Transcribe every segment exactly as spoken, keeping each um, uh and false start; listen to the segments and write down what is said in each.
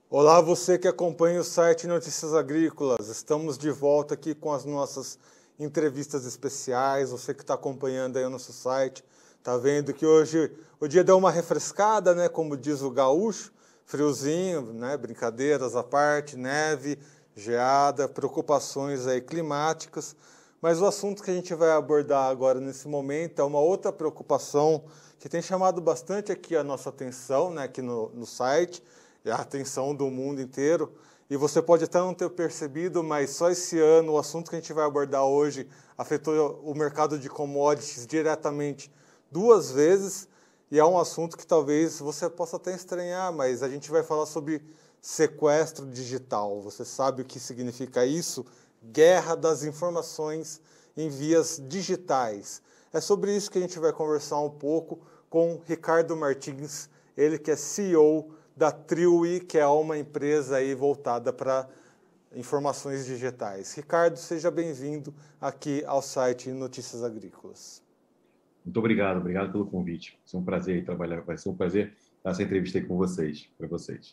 Olá, você que acompanha o site Notícias Agrícolas. Estamos de volta aqui com as nossas entrevistas especiais. Você que está acompanhando aí o nosso site, está vendo que hoje o dia deu uma refrescada, né? Como diz o gaúcho, friozinho, né? Brincadeiras à parte, neve, geada, preocupações aí climáticas. Mas o assunto que a gente vai abordar agora nesse momento é uma outra preocupação que tem chamado bastante aqui a nossa atenção, né? Aqui no, no site. A atenção do mundo inteiro, e você pode até não ter percebido, mas só esse ano o assunto que a gente vai abordar hoje afetou o mercado de commodities diretamente duas vezes, e é um assunto que talvez você possa até estranhar, mas a gente vai falar sobre sequestro digital. Você sabe o que significa isso? Guerra das informações em vias digitais. É sobre isso que a gente vai conversar um pouco com Ricardo Martins, ele que é C E O da Triwi, que é uma empresa aí voltada para informações digitais. Ricardo, seja bem-vindo aqui ao site Notícias Agrícolas. Muito obrigado, obrigado pelo convite. Vai ser um prazer trabalhar, vai ser um prazer dar essa entrevista aí com vocês, para vocês.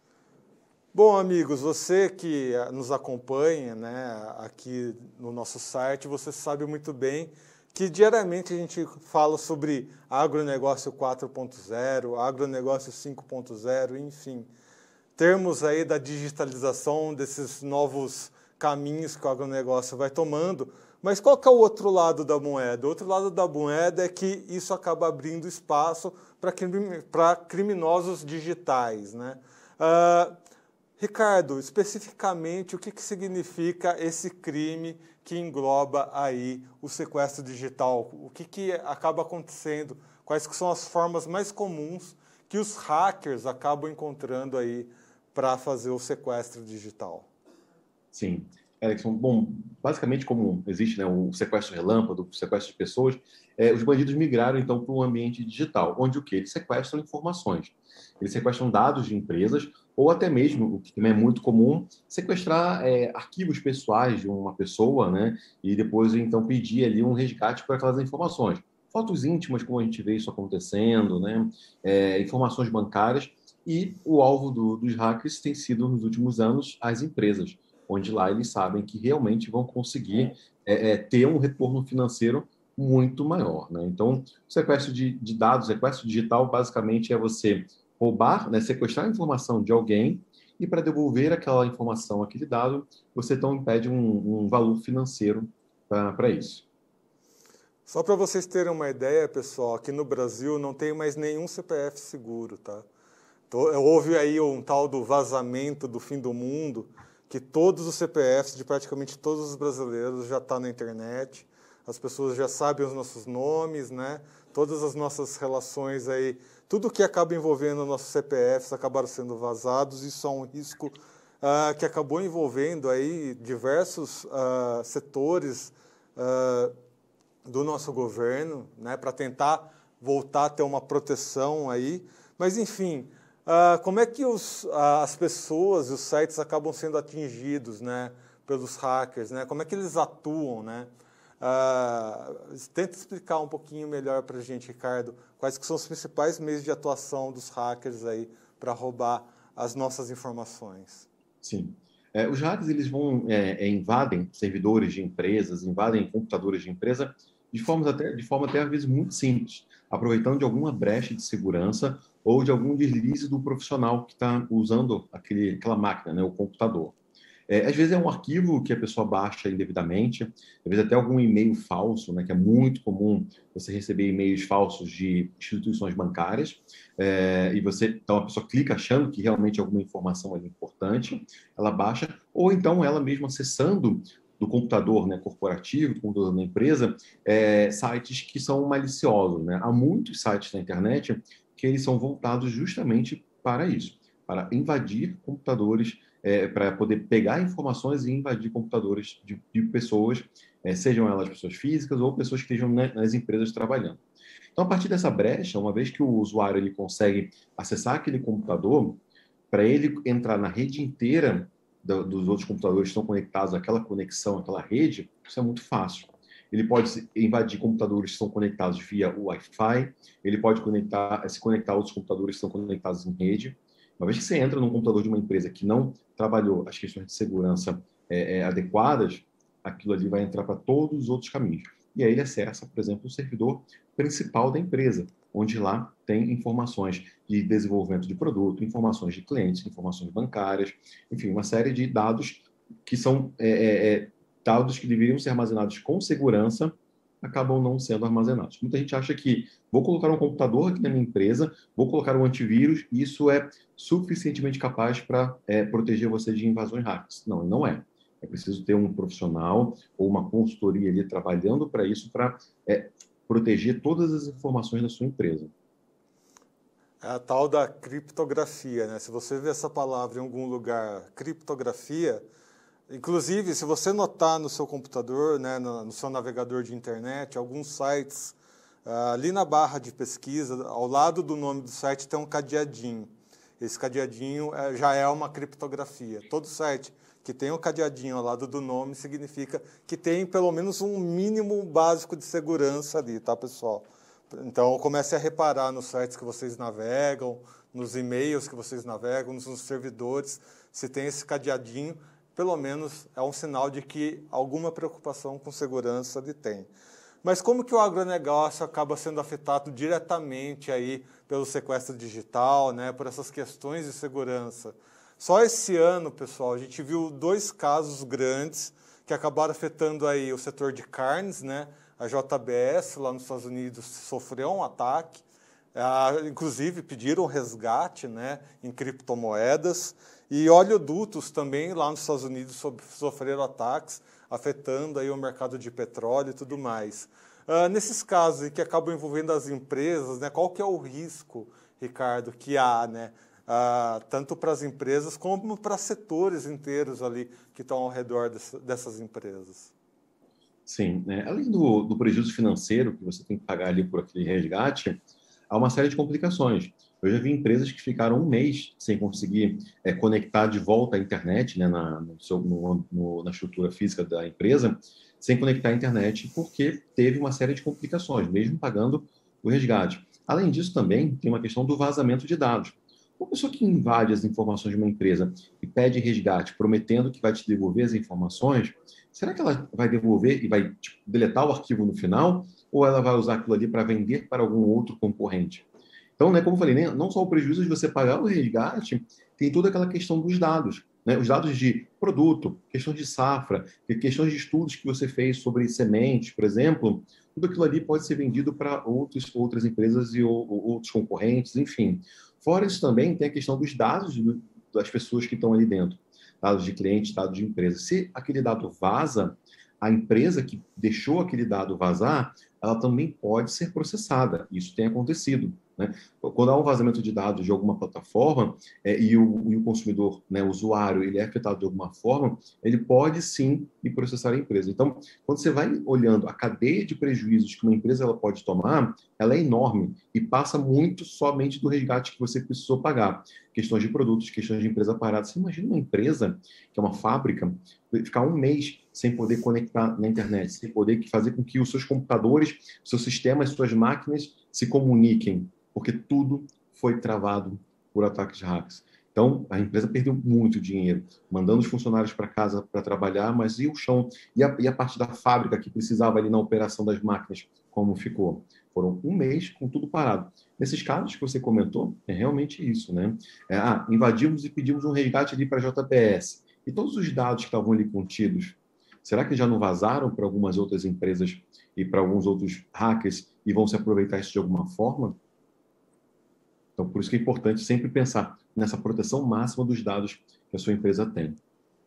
Bom, amigos, você que nos acompanha, né, aqui no nosso site, você sabe muito bem que diariamente a gente fala sobre agronegócio quatro ponto zero, agronegócio cinco ponto zero, enfim, termos aí da digitalização desses novos caminhos que o agronegócio vai tomando. Mas qual que é o outro lado da moeda? O outro lado da moeda é que isso acaba abrindo espaço para criminosos digitais, né? Uh, Ricardo, especificamente, o que, que significa esse crime que engloba aí o sequestro digital? O que, que acaba acontecendo? Quais que são as formas mais comuns que os hackers acabam encontrando aí para fazer o sequestro digital? Sim, Erickson, bom, basicamente como existe, né, o sequestro relâmpago, o sequestro de pessoas, é, os bandidos migraram então para um ambiente digital, onde o que? Eles sequestram informações. Eles sequestram dados de empresas ou até mesmo, o que também é muito comum, sequestrar é, arquivos pessoais de uma pessoa, né, e depois então pedir ali um resgate por aquelas informações. Fotos íntimas, como a gente vê isso acontecendo, né, é, informações bancárias, e o alvo do, dos hackers tem sido, nos últimos anos, as empresas, onde lá eles sabem que realmente vão conseguir é, é, ter um retorno financeiro muito maior, né? Então, o sequestro de, de dados, sequestro digital, basicamente é você roubar, né, sequestrar a informação de alguém e para devolver aquela informação, aquele dado, você então pede um, um valor financeiro para isso. Só para vocês terem uma ideia, pessoal, aqui no Brasil não tem mais nenhum C P F seguro, tá? Houve aí um tal do vazamento do fim do mundo, que todos os C P Fs de praticamente todos os brasileiros já estão na internet, as pessoas já sabem os nossos nomes, né? Todas as nossas relações aí, tudo que acaba envolvendo os nossos C P Fs acabaram sendo vazados, isso é um risco uh, que acabou envolvendo aí diversos uh, setores uh, do nosso governo, né, para tentar voltar a ter uma proteção aí. Mas, enfim, uh, como é que os, uh, as pessoas e os sites acabam sendo atingidos, né, pelos hackers? Né? Como é que eles atuam? Né? Uh, tenta explicar um pouquinho melhor para a gente, Ricardo, quais que são os principais meios de atuação dos hackers aí para roubar as nossas informações. Sim. É, os hackers eles vão é, é, invadem servidores de empresas, invadem computadores de empresa de forma até de forma até às vezes muito simples, aproveitando de alguma brecha de segurança ou de algum deslize do profissional que está usando aquele, aquela máquina, né, o computador. É, às vezes é um arquivo que a pessoa baixa indevidamente, às vezes até algum e-mail falso, né, que é muito comum você receber e-mails falsos de instituições bancárias, é, e você, então a pessoa clica achando que realmente alguma informação é importante, ela baixa, ou então ela mesma acessando do computador, né, corporativo, do computador da empresa, é, sites que são maliciosos, né? Há muitos sites na internet que eles são voltados justamente para isso, para invadir computadores, é, para poder pegar informações e invadir computadores de, de pessoas, é, sejam elas pessoas físicas ou pessoas que estejam né, nas empresas trabalhando. Então, a partir dessa brecha, uma vez que o usuário ele consegue acessar aquele computador, para ele entrar na rede inteira do, dos outros computadores que estão conectados àquela conexão, àquela rede, isso é muito fácil. Ele pode invadir computadores que estão conectados via Wi-Fi, ele pode conectar, se conectar a outros computadores que estão conectados em rede, Uma vez que você entra num computador de uma empresa que não trabalhou as questões de segurança é, é, adequadas, aquilo ali vai entrar para todos os outros caminhos. E aí ele acessa, por exemplo, o servidor principal da empresa, onde lá tem informações de desenvolvimento de produto, informações de clientes, informações bancárias, enfim, uma série de dados que são é, é, é, dados que deveriam ser armazenados com segurança, acabam não sendo armazenados. Muita gente acha que vou colocar um computador aqui na minha empresa, vou colocar um antivírus, e isso é suficientemente capaz para é, proteger você de invasões hackers. Não, não é. É preciso ter um profissional ou uma consultoria ali trabalhando para isso, para é, proteger todas as informações da sua empresa. É a tal da criptografia, né? Se você vê essa palavra em algum lugar, criptografia, inclusive, se você notar no seu computador, né, no, no seu navegador de internet, alguns sites, ah, ali na barra de pesquisa, ao lado do nome do site tem um cadeadinho. Esse cadeadinho é, já é uma criptografia. Todo site que tem um cadeadinho ao lado do nome significa que tem pelo menos um mínimo básico de segurança ali, tá, pessoal? Então, comece a reparar nos sites que vocês navegam, nos e-mails que vocês navegam, nos servidores, se tem esse cadeadinho, pelo menos é um sinal de que alguma preocupação com segurança ele tem. Mas como que o agronegócio acaba sendo afetado diretamente aí pelo sequestro digital, né, por essas questões de segurança? Só esse ano, pessoal, a gente viu dois casos grandes que acabaram afetando aí o setor de carnes, né? A J B S, lá nos Estados Unidos, sofreu um ataque, ah, inclusive pediram resgate, né, em criptomoedas, e oleodutos também lá nos Estados Unidos sofreram ataques, afetando aí o mercado de petróleo e tudo mais. Ah, nesses casos que acabam envolvendo as empresas, né, qual que é o risco, Ricardo, que há, né, ah, tanto para as empresas como para setores inteiros ali que estão ao redor dessa, dessas empresas? Sim, né? Além do, do prejuízo financeiro que você tem que pagar ali por aquele resgate, há uma série de complicações. Eu já vi empresas que ficaram um mês sem conseguir é, conectar de volta à internet, né, na, no seu, no, no, na estrutura física da empresa, sem conectar à internet, porque teve uma série de complicações, mesmo pagando o resgate. Além disso, também tem uma questão do vazamento de dados. Uma pessoa que invade as informações de uma empresa e pede resgate, prometendo que vai te devolver as informações, será que ela vai devolver e vai tipo, deletar o arquivo no final? Ou ela vai usar aquilo ali para vender para algum outro concorrente? Então, né, como eu falei, né, não só o prejuízo de você pagar o resgate, tem toda aquela questão dos dados. Né, os dados de produto, questões de safra, questões de estudos que você fez sobre sementes, por exemplo, tudo aquilo ali pode ser vendido para outros, outras empresas e ou, ou outros concorrentes, enfim. Fora isso também tem a questão dos dados das pessoas que estão ali dentro. Dados de clientes, dados de empresa. Se aquele dado vaza, a empresa que deixou aquele dado vazar, ela também pode ser processada. Isso tem acontecido. Né? Quando há um vazamento de dados de alguma plataforma é, e, o, e o consumidor, né, o usuário, ele é afetado de alguma forma, ele pode sim ir processar a empresa. Então, quando você vai olhando a cadeia de prejuízos que uma empresa ela pode tomar, ela é enorme e passa muito somente do resgate que você precisou pagar. Questões de produtos, questões de empresa parada. Você imagina uma empresa, que é uma fábrica, ficar um mês sem poder conectar na internet, sem poder fazer com que os seus computadores, seus sistemas, suas máquinas se comuniquem, porque tudo foi travado por ataques de hacks. Então, a empresa perdeu muito dinheiro, mandando os funcionários para casa para trabalhar, mas e o chão? E a, e a parte da fábrica que precisava ali na operação das máquinas, como ficou? Foram um mês com tudo parado. Nesses casos que você comentou, é realmente isso, né? É, ah, invadimos e pedimos um resgate ali para a J B S. E todos os dados que estavam ali contidos, será que já não vazaram para algumas outras empresas e para alguns outros hackers e vão se aproveitar isso de alguma forma? Então, por isso que é importante sempre pensar nessa proteção máxima dos dados que a sua empresa tem.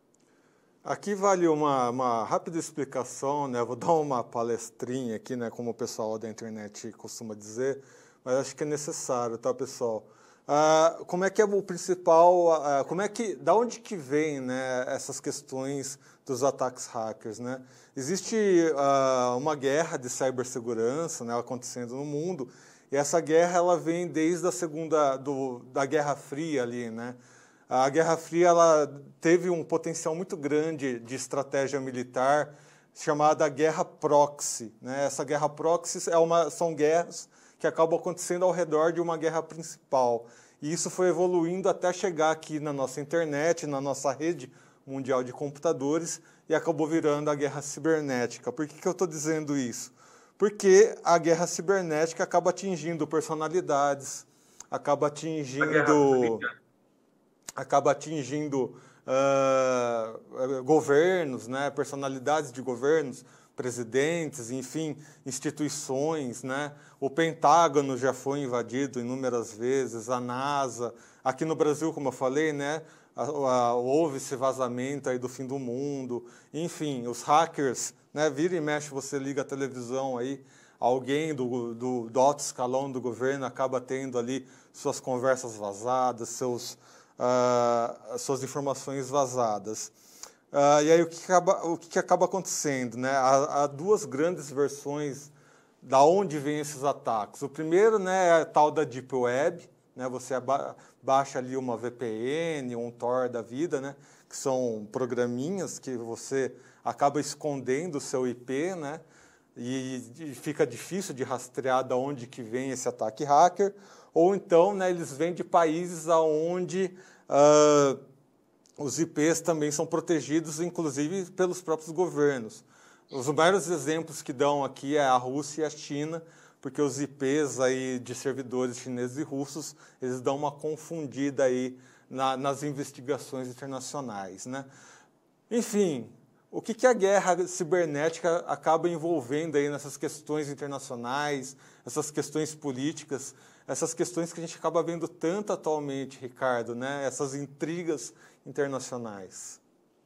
Aqui vale uma, uma rápida explicação, né? Vou dar uma palestrinha aqui, né? Como o pessoal da internet costuma dizer, mas acho que é necessário, tá, pessoal? Ah, como é que é o principal, ah, como é que, da onde que vem, né, essas questões dos ataques hackers, né? Existe ah, uma guerra de cibersegurança, né, acontecendo no mundo, e essa guerra ela vem desde a segunda, do, da Guerra Fria ali, né? A Guerra Fria ela teve um potencial muito grande de estratégia militar chamada guerra proxy, né? Essa guerra proxy é uma, são guerras que acabam acontecendo ao redor de uma guerra principal. E isso foi evoluindo até chegar aqui na nossa internet, na nossa rede mundial de computadores, e acabou virando a guerra cibernética. Por que que eu estou dizendo isso? Porque a guerra cibernética acaba atingindo personalidades, acaba atingindo, acaba atingindo uh, governos, né, personalidades de governos, presidentes, enfim, instituições, né? O Pentágono já foi invadido inúmeras vezes, a NASA. Aqui no Brasil, como eu falei, né, houve esse vazamento aí do fim do mundo. Enfim, os hackers, né, vira e mexe, você liga a televisão aí, alguém do, do, do alto escalão do governo acaba tendo ali suas conversas vazadas, seus, uh, suas informações vazadas. Uh, e aí o que acaba, o que acaba acontecendo, né? Há, há duas grandes versões da onde vêm esses ataques. O primeiro, né, é a tal da Deep Web, né? Você aba baixa ali uma V P N, um Tor da vida, né? Que são programinhas que você acaba escondendo o seu I P, né? E, e fica difícil de rastrear de onde que vem esse ataque hacker. Ou então, né, eles vêm de países onde uh, os I Ps também são protegidos, inclusive, pelos próprios governos. Os maiores exemplos que dão aqui é a Rússia e a China, porque os I Ps aí de servidores chineses e russos, eles dão uma confundida aí na, nas investigações internacionais, né? Enfim, o que, que a guerra cibernética acaba envolvendo aí nessas questões internacionais, essas questões políticas, essas questões que a gente acaba vendo tanto atualmente, Ricardo, né? Essas intrigas internacionais.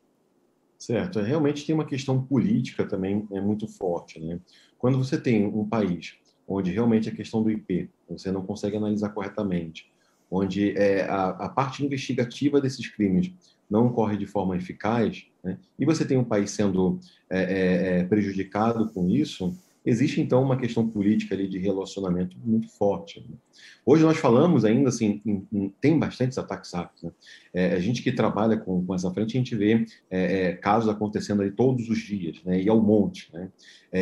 Certo, é, realmente tem uma questão política também é muito forte, né? Quando você tem um país onde realmente a questão do I P você não consegue analisar corretamente, onde é, a, a parte investigativa desses crimes não ocorre de forma eficaz, né? E você tem um país sendo é, é, é, prejudicado com isso, existe então uma questão política ali de relacionamento muito forte, né? Hoje nós falamos ainda assim, em, em, tem bastantes ataques hackers, né? É, a gente que trabalha com, com essa frente, a gente vê é, é, casos acontecendo aí todos os dias, né? E ao monte, né?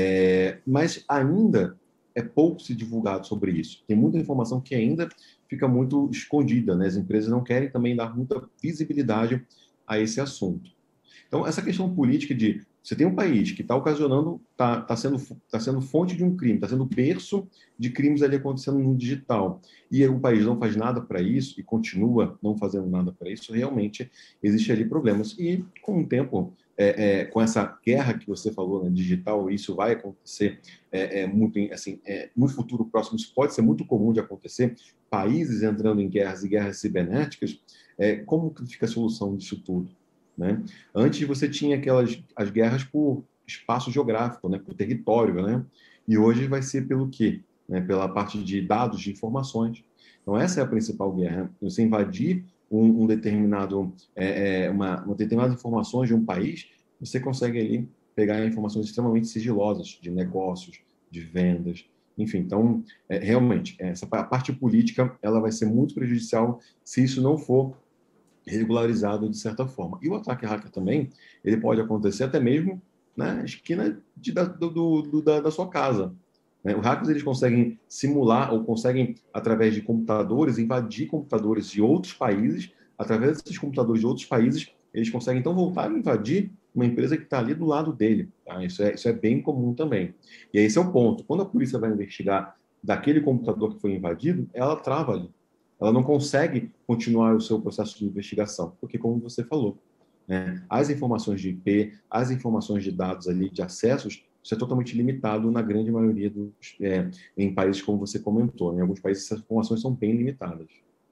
É, mas ainda é pouco se divulgado sobre isso. Tem muita informação que ainda fica muito escondida, né? As empresas não querem também dar muita visibilidade a esse assunto. Então, essa questão política de você tem um país que está ocasionando, está tá sendo, tá sendo fonte de um crime, está sendo berço de crimes ali acontecendo no digital, e o país não faz nada para isso e continua não fazendo nada para isso, realmente existe ali problemas. E com o tempo, é, é, com essa guerra que você falou, né, digital, isso vai acontecer é, é, muito, assim, é, no futuro próximo, isso pode ser muito comum de acontecer, países entrando em guerras e guerras cibernéticas, é, como que fica a solução disso tudo? Né? Antes você tinha aquelas as guerras por espaço geográfico, né? Por território, né? E hoje vai ser pelo quê? Né? Pela parte de dados, de informações. Então essa é a principal guerra. Você invadir um, um determinado, é, é, uma, uma determinadas informações de um país, você consegue ali pegar informações extremamente sigilosas de negócios, de vendas, enfim. Então é, realmente essa a parte política ela vai ser muito prejudicial se isso não for regularizado de certa forma. E o ataque hacker também, ele pode acontecer até mesmo na esquina de, da, do, do, da, da sua casa. Né? Os hackers eles conseguem simular ou conseguem, através de computadores, invadir computadores de outros países. Através desses computadores de outros países, eles conseguem então voltar a invadir uma empresa que está ali do lado dele. Tá? Isso, é, isso é bem comum também. E esse é o ponto. Quando a polícia vai investigar daquele computador que foi invadido, ela trava ali. Ela não consegue continuar o seu processo de investigação, porque, como você falou, né, as informações de I P, as informações de dados ali, de acessos, isso é totalmente limitado na grande maioria dos, é, em países como você comentou. Em alguns países essas informações são bem limitadas.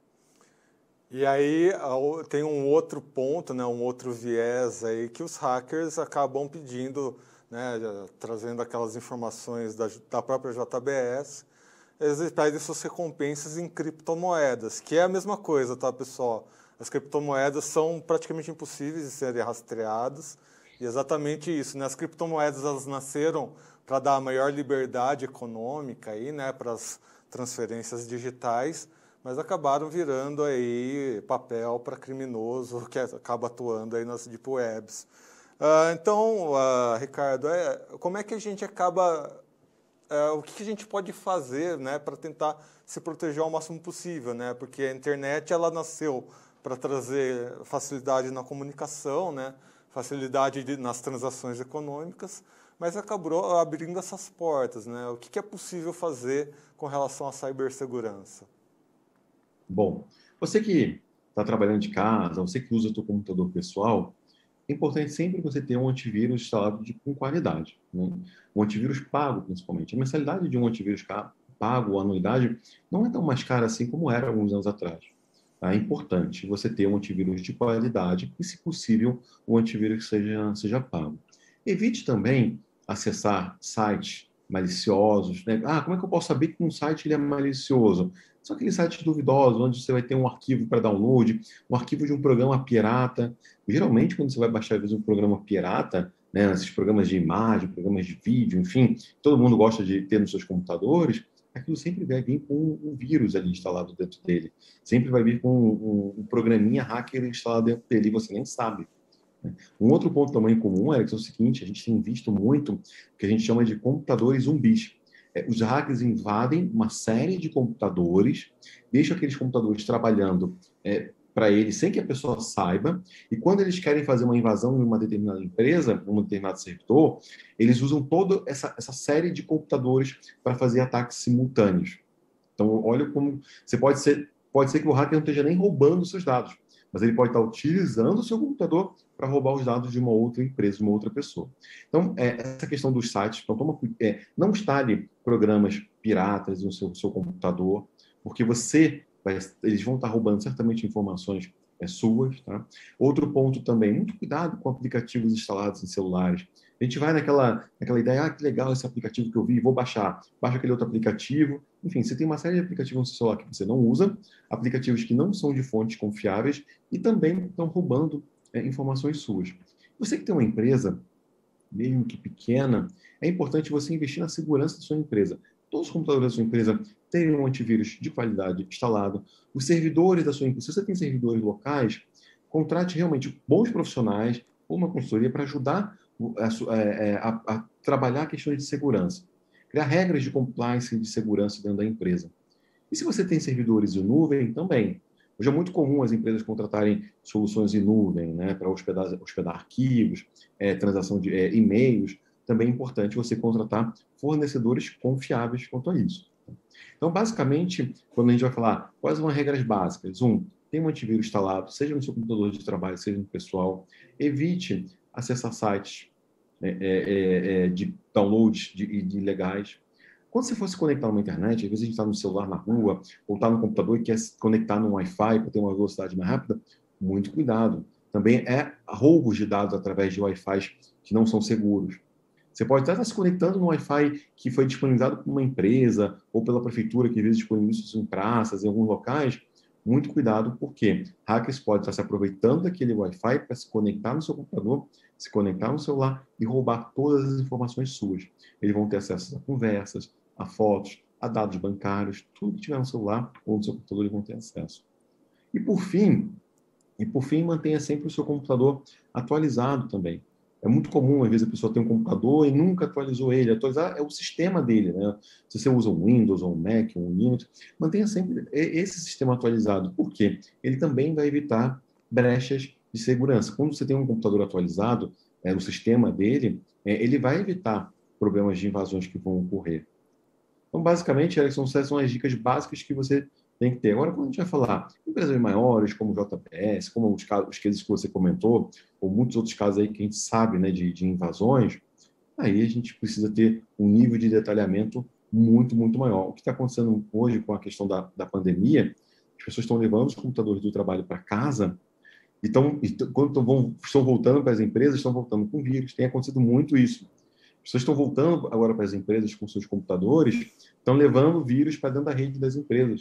E aí tem um outro ponto, né, um outro viés aí que os hackers acabam pedindo, né, trazendo aquelas informações da, da própria J B S, eles pedem suas recompensas em criptomoedas, que é a mesma coisa, tá, pessoal? As criptomoedas são praticamente impossíveis de serem rastreadas, e exatamente isso, né? As criptomoedas elas nasceram para dar maior liberdade econômica aí, né, para as transferências digitais, mas acabaram virando aí papel para criminoso que acaba atuando aí nas deep webs. Uh, então, uh, Ricardo, é, como é que a gente acaba é, o que a gente pode fazer, né, para tentar se proteger ao máximo possível, né? Porque a internet ela nasceu para trazer facilidade na comunicação, né, facilidade de, nas transações econômicas, mas acabou abrindo essas portas, né? O que, que é possível fazer com relação à cibersegurança? Bom, você que está trabalhando de casa, você que usa o seu computador pessoal, é importante sempre você ter um antivírus instalado de, com qualidade, né? Um antivírus pago, principalmente. A mensalidade de um antivírus pago, ou anuidade, não é tão mais cara assim como era alguns anos atrás. Tá? É importante você ter um antivírus de qualidade e, se possível, um antivírus que seja, seja pago. Evite também acessar sites maliciosos, né? Ah, como é que eu posso saber que um site ele é malicioso? São aqueles sites duvidosos, onde você vai ter um arquivo para download, um arquivo de um programa pirata. Geralmente, quando você vai baixar, às vezes, um programa pirata, né, esses programas de imagem, programas de vídeo, enfim, todo mundo gosta de ter nos seus computadores, aquilo sempre vai vir com um vírus ali instalado dentro dele. Sempre vai vir com um, um, um programinha hacker instalado dentro dele, e você nem sabe. Um outro ponto também comum, Alex, é o seguinte: a gente tem visto muito o que a gente chama de computadores zumbis. É, os hackers invadem uma série de computadores, deixam aqueles computadores trabalhando é, para eles sem que a pessoa saiba, e quando eles querem fazer uma invasão em uma determinada empresa, em um determinado servidor, eles usam toda essa, essa série de computadores para fazer ataques simultâneos. Então, olha como você pode ser, pode ser que o hacker não esteja nem roubando os seus dados, mas ele pode estar utilizando o seu computador para roubar os dados de uma outra empresa, de uma outra pessoa. Então, é, essa questão dos sites, então, toma, é, não instale programas piratas no seu, seu computador, porque você vai, eles vão estar roubando certamente informações é, suas. Tá? Outro ponto também, muito cuidado com aplicativos instalados em celulares. A gente vai naquela, naquela ideia, ah, que legal esse aplicativo que eu vi, vou baixar. Baixa aquele outro aplicativo. Enfim, você tem uma série de aplicativos no seu celular que você não usa, aplicativos que não são de fontes confiáveis e também estão roubando é, informações suas. Você que tem uma empresa, mesmo que pequena, é importante você investir na segurança da sua empresa. Todos os computadores da sua empresa têm um antivírus de qualidade instalado. Os servidores da sua empresa, se você tem servidores locais, contrate realmente bons profissionais ou uma consultoria para ajudar a, a, a, a trabalhar questões de segurança. Criar regras de compliance e de segurança dentro da empresa. E se você tem servidores em nuvem, também. Hoje é muito comum as empresas contratarem soluções em nuvem, né, para hospedar, hospedar arquivos, é, transação de é, e-mails. Também é importante você contratar fornecedores confiáveis quanto a isso. Então, basicamente, quando a gente vai falar quais são as regras básicas, um, tem um antivírus instalado, seja no seu computador de trabalho, seja no pessoal. Evite acessar sites é, é, é, de downloads de, de ilegais. Quando você for se conectar numa internet, às vezes a gente está no celular na rua, ou está no computador e quer se conectar no Wi-Fi para ter uma velocidade mais rápida, muito cuidado. Também é roubos de dados através de Wi-Fi que não são seguros. Você pode até estar se conectando no Wi-Fi que foi disponibilizado por uma empresa ou pela prefeitura, que às vezes disponibiliza isso em praças, em alguns locais. Muito cuidado, porque hackers podem estar se aproveitando daquele Wi-Fi para se conectar no seu computador, se conectar no celular e roubar todas as informações suas. Eles vão ter acesso a conversas, a fotos, a dados bancários, tudo que tiver no celular ou no seu computador eles vão ter acesso. E por fim, e por fim, mantenha sempre o seu computador atualizado também. É muito comum, às vezes, a pessoa tem um computador e nunca atualizou ele. Atualizar é o sistema dele, né? Se você usa um Windows, ou um Mac, ou um Linux, mantenha sempre esse sistema atualizado. Por quê? Ele também vai evitar brechas de segurança. Quando você tem um computador atualizado, é, o sistema dele, é, ele vai evitar problemas de invasões que vão ocorrer. Então, basicamente, Alex, são as dicas básicas que você tem que ter. Agora, quando a gente vai falar de empresas maiores, como o J P S, como os, casos, os cases que você comentou, ou muitos outros casos aí que a gente sabe, né, de, de invasões, aí a gente precisa ter um nível de detalhamento muito, muito maior. O que está acontecendo hoje com a questão da, da pandemia, as pessoas estão levando os computadores do trabalho para casa e, tão, e quando tão, vão, estão voltando para as empresas, estão voltando com vírus. Tem acontecido muito isso. As pessoas estão voltando agora para as empresas com seus computadores, estão levando vírus para dentro da rede das empresas.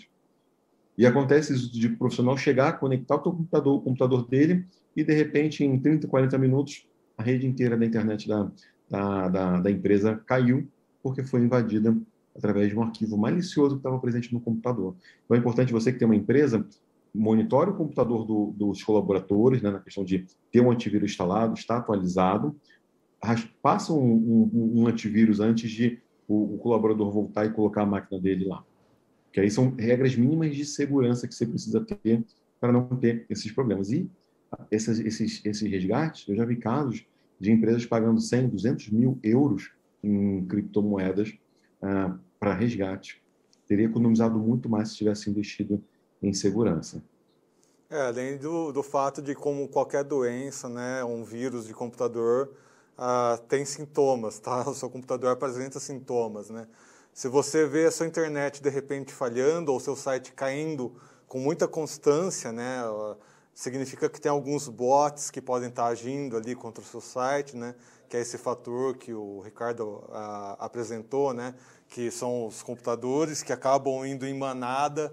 E acontece isso de profissional chegar, conectar o computador, o computador dele e, de repente, em trinta, quarenta minutos, a rede inteira da internet da, da, da, da empresa caiu porque foi invadida através de um arquivo malicioso que estava presente no computador. Então, é importante você que tem uma empresa, monitore o computador do, dos colaboradores, né, na questão de ter um antivírus instalado, estar atualizado, passa um, um, um antivírus antes de o, o colaborador voltar e colocar a máquina dele lá. Que aí são regras mínimas de segurança que você precisa ter para não ter esses problemas. E esses, esses, esses resgates, eu já vi casos de empresas pagando cem, duzentos mil euros em criptomoedas ah, para resgate. Teria economizado muito mais se tivesse investido em segurança. É, além do, do fato de, como qualquer doença, né, um vírus de computador ah, tem sintomas, tá? O seu computador apresenta sintomas, né? Se você vê a sua internet de repente falhando ou seu site caindo com muita constância, né, significa que tem alguns bots que podem estar agindo ali contra o seu site, né, que é esse fator que o Ricardo ah, apresentou, né, que são os computadores que acabam indo em manada.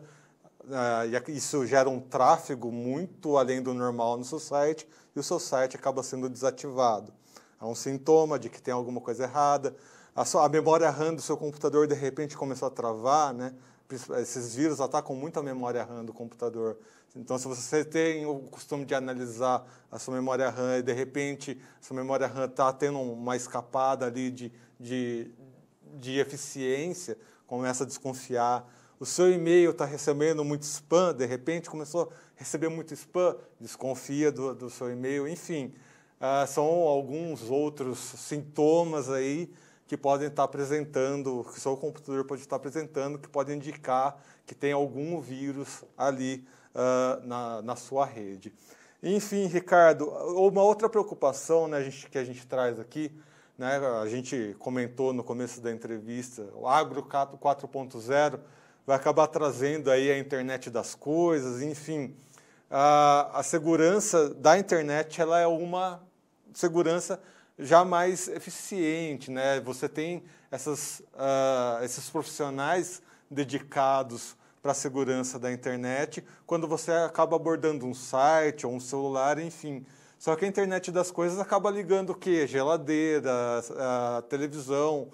Uh, e isso gera um tráfego muito além do normal no seu site e o seu site acaba sendo desativado. É um sintoma de que tem alguma coisa errada. A, sua, a memória RAM do seu computador, de repente, começou a travar, né? Esses vírus atacam muito a memória RAM do computador. Então, se você tem o costume de analisar a sua memória RAM e, de repente, a sua memória RAM está tendo uma escapada ali de, de, de eficiência, começa a desconfiar. O seu e-mail está recebendo muito spam, de repente começou a receber muito spam, desconfia do, do seu e-mail, enfim. Uh, são alguns outros sintomas aí que podem estar apresentando, que o seu computador pode estar apresentando, que podem indicar que tem algum vírus ali uh, na, na sua rede. Enfim, Ricardo, uma outra preocupação, né, a gente, que a gente traz aqui, né, a gente comentou no começo da entrevista, o Agro quatro ponto zero vai acabar trazendo aí a internet das coisas, enfim. A, a segurança da internet ela é uma segurança já mais eficiente, né? Você tem essas, uh, esses profissionais dedicados para a segurança da internet quando você acaba abordando um site ou um celular, enfim. Só que a internet das coisas acaba ligando o quê? Geladeira, a, a televisão,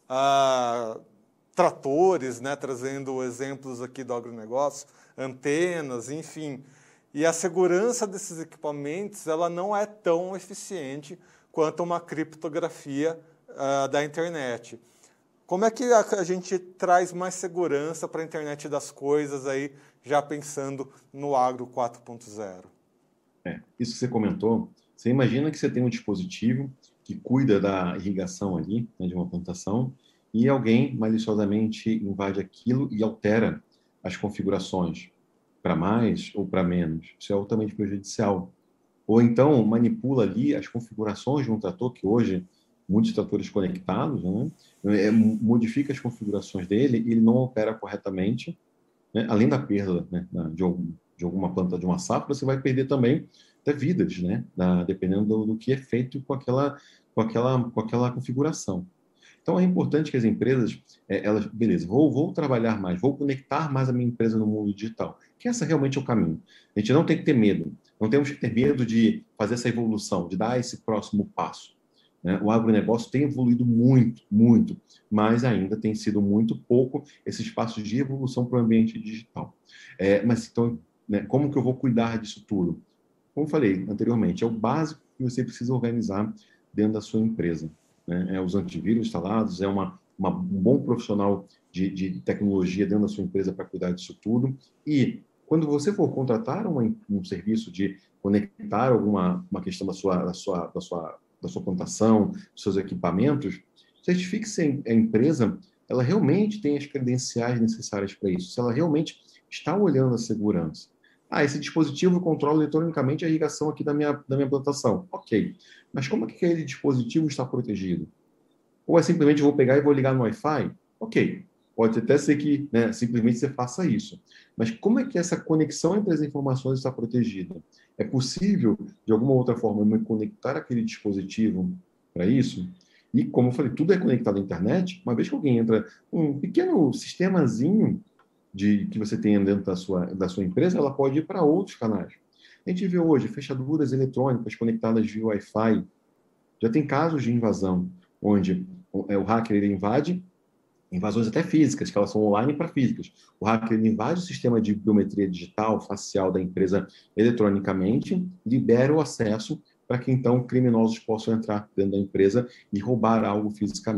a tratores, né, trazendo exemplos aqui do agronegócio, antenas, enfim. E a segurança desses equipamentos ela não é tão eficiente quanto uma criptografia uh, da internet. Como é que a, a gente traz mais segurança para a internet das coisas, aí, já pensando no Agro quatro ponto zero? É, isso que você comentou, você imagina que você tem um dispositivo que cuida da irrigação ali, né, de uma plantação, e alguém maliciosamente invade aquilo e altera as configurações para mais ou para menos. Isso é altamente prejudicial. Ou então manipula ali as configurações de um trator, que hoje muitos tratores conectados, né, é, modifica as configurações dele e ele não opera corretamente, né, além da perda, né, de, algum, de alguma planta, de uma safra, você vai perder também até vidas, né, da, dependendo do, do que é feito com aquela, com aquela, com aquela configuração. Então, é importante que as empresas, é, elas, beleza, vou, vou trabalhar mais, vou conectar mais a minha empresa no mundo digital, que essa realmente é o caminho. A gente não tem que ter medo, não temos que ter medo de fazer essa evolução, de dar esse próximo passo. Né? O agronegócio tem evoluído muito, muito, mas ainda tem sido muito pouco esses passos de evolução para o ambiente digital. É, mas, então, né, como que eu vou cuidar disso tudo? Como eu falei anteriormente, é o básico que você precisa organizar dentro da sua empresa. Né? É os antivírus instalados, é uma, uma, um bom profissional de, de tecnologia dentro da sua empresa para cuidar disso tudo. E quando você for contratar uma, um serviço de conectar alguma uma questão da sua, da sua, da sua, da sua plantação, dos seus equipamentos, certifique se a empresa ela realmente tem as credenciais necessárias para isso, se ela realmente está olhando a segurança. Ah, esse dispositivo controla eletronicamente a irrigação aqui da minha, da minha plantação. Ok. Mas como é que aquele dispositivo está protegido? Ou é simplesmente vou pegar e vou ligar no Wi-Fi? Ok. Pode até ser que, né, simplesmente você faça isso. Mas como é que essa conexão entre as informações está protegida? É possível, de alguma outra forma, me conectar aquele dispositivo para isso? E, como eu falei, tudo é conectado à internet. Uma vez que alguém entra, um pequeno sistemazinho de, que você tem dentro da sua, da sua empresa, ela pode ir para outros canais. A gente vê hoje fechaduras eletrônicas conectadas via Wi-Fi. Já tem casos de invasão, onde o hacker ele invade, invasões até físicas, que elas são online para físicas. O hacker ele invade o sistema de biometria digital, facial da empresa eletronicamente, libera o acesso para que então criminosos possam entrar dentro da empresa e roubar algo fisicamente.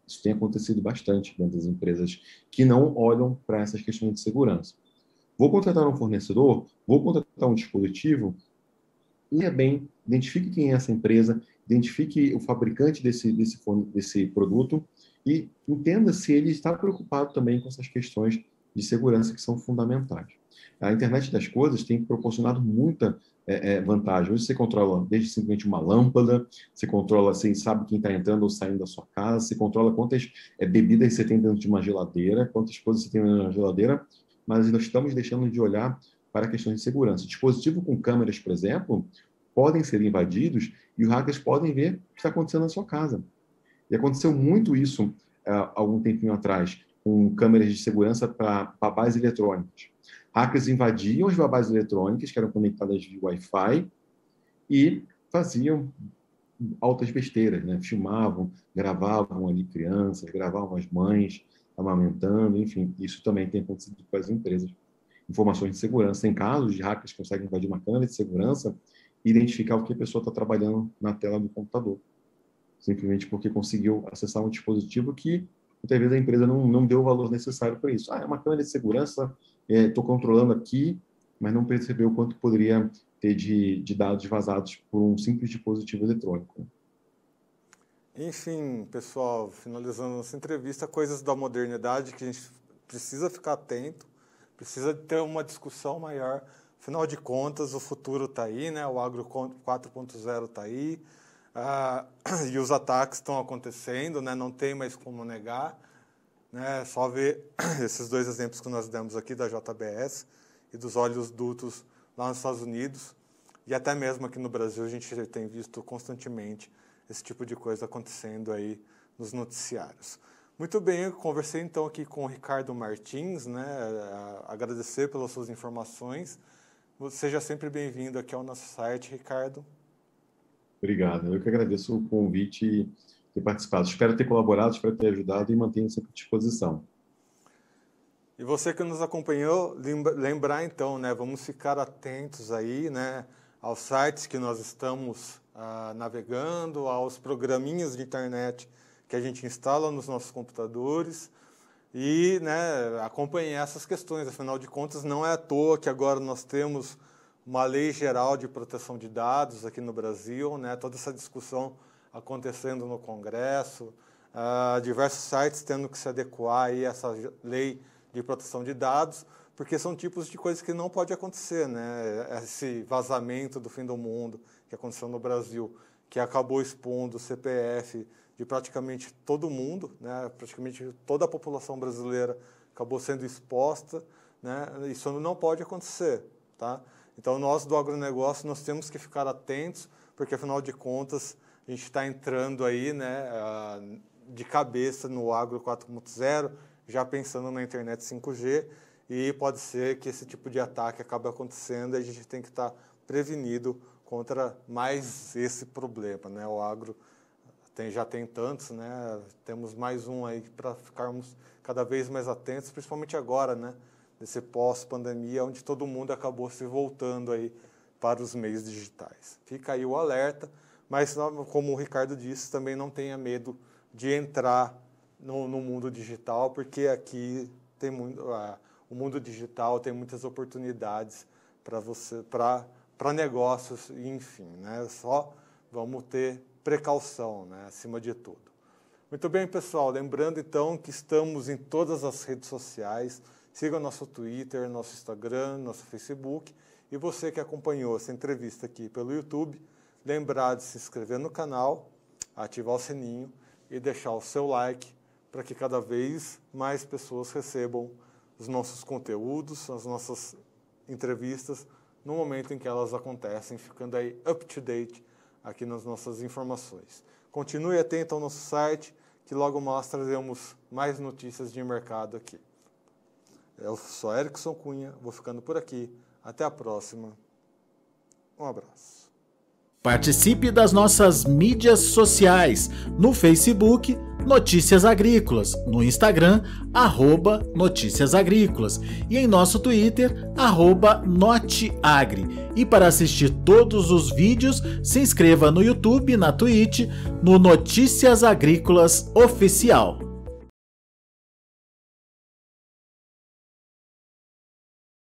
Isso tem acontecido bastante dentro das empresas que não olham para essas questões de segurança. Vou contratar um fornecedor, vou contratar um dispositivo, leia bem, identifique quem é essa empresa, identifique o fabricante desse, desse, desse produto e entenda se ele está preocupado também com essas questões de segurança que são fundamentais. A internet das coisas tem proporcionado muita é, é, vantagem. Hoje você controla desde simplesmente uma lâmpada, você controla, você sabe quem está entrando ou saindo da sua casa, você controla quantas é, bebidas você tem dentro de uma geladeira, quantas coisas você tem na geladeira, mas nós estamos deixando de olhar para questões de segurança. Dispositivo com câmeras, por exemplo, podem ser invadidos e os hackers podem ver o que está acontecendo na sua casa. E aconteceu muito isso uh, algum tempinho atrás, com câmeras de segurança para babás eletrônicas. Hackers invadiam as babás eletrônicas, que eram conectadas via Wi-Fi, e faziam altas besteiras, né? Filmavam, gravavam ali crianças, gravavam as mães amamentando, enfim, isso também tem acontecido com as empresas. Informações de segurança. Tem casos de hackers que conseguem invadir uma câmera de segurança e identificar o que a pessoa está trabalhando na tela do computador. Simplesmente porque conseguiu acessar um dispositivo que, muitas vezes, a empresa não, não deu o valor necessário para isso. Ah, é uma câmera de segurança, estou é, controlando aqui, mas não percebeu o quanto poderia ter de, de dados vazados por um simples dispositivo eletrônico. Enfim, pessoal, finalizando nossa entrevista, coisas da modernidade que a gente precisa ficar atento, precisa ter uma discussão maior. Afinal de contas, o futuro está aí, né? O Agro quatro ponto zero está aí, ah, e os ataques estão acontecendo, né? Não tem mais como negar. Né? Só ver esses dois exemplos que nós demos aqui, da J B S e dos óleos dutos lá nos Estados Unidos, e até mesmo aqui no Brasil a gente tem visto constantemente esse tipo de coisa acontecendo aí nos noticiários. Muito bem, eu conversei então aqui com o Ricardo Martins, né? Agradecer pelas suas informações. Seja sempre bem-vindo aqui ao nosso site, Ricardo. Obrigado, eu que agradeço o convite e ter participado. Espero ter colaborado, espero ter ajudado e mantenho sempre à disposição. E você que nos acompanhou, lembrar então, né? Vamos ficar atentos aí, né? Aos sites que nós estamos ah, navegando, aos programinhas de internet que a gente instala nos nossos computadores e, né, acompanhar essas questões. Afinal de contas, não é à toa que agora nós temos uma lei geral de proteção de dados aqui no Brasil, né? Toda essa discussão acontecendo no Congresso, ah, diversos sites tendo que se adequar aí a essa lei de proteção de dados, porque são tipos de coisas que não pode acontecer, né? Esse vazamento do fim do mundo que aconteceu no Brasil, que acabou expondo o C P F de praticamente todo mundo, né? Praticamente toda a população brasileira acabou sendo exposta, né? Isso não pode acontecer, tá? Então, nós do agronegócio, nós temos que ficar atentos, porque, afinal de contas, a gente está entrando aí, né, de cabeça no Agro quatro ponto zero, já pensando na internet cinco G, e pode ser que esse tipo de ataque acabe acontecendo e a gente tem que estar prevenido contra mais esse problema, né? O agro tem, já tem tantos, né? Temos mais um aí para ficarmos cada vez mais atentos, principalmente agora, né? Nesse pós-pandemia, onde todo mundo acabou se voltando aí para os meios digitais. Fica aí o alerta, mas como o Ricardo disse, também não tenha medo de entrar no, no mundo digital, porque aqui tem muito, uh, o mundo digital tem muitas oportunidades para você, para para negócios, enfim, né? Só vamos ter precaução, né? Acima de tudo. Muito bem, pessoal. Lembrando então que estamos em todas as redes sociais. Siga nosso Twitter, nosso Instagram, nosso Facebook. E você que acompanhou essa entrevista aqui pelo YouTube, lembrar de se inscrever no canal, ativar o sininho e deixar o seu like para que cada vez mais pessoas recebam os nossos conteúdos, as nossas entrevistas, no momento em que elas acontecem, ficando aí up to date aqui nas nossas informações. Continue atento ao nosso site, que logo mais trazemos mais notícias de mercado aqui. Eu sou Erickson Cunha, vou ficando por aqui. Até a próxima. Um abraço. Participe das nossas mídias sociais, no Facebook, Notícias Agrícolas, no Instagram, arroba Notícias Agrícolas e em nosso Twitter, arroba Noteagri. E para assistir todos os vídeos, se inscreva no YouTube, na Twitch, no Notícias Agrícolas Oficial.